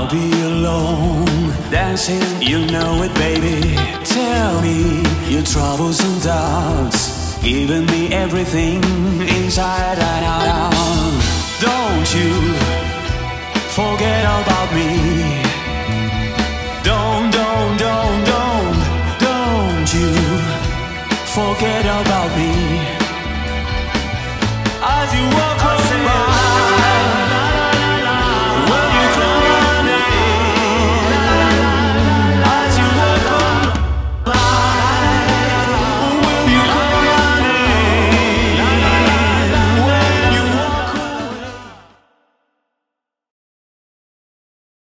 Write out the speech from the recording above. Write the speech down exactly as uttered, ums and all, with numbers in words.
I'll be alone, dancing, you know it, baby. Tell me your troubles and doubts, giving me everything inside and out. Don't you forget about me.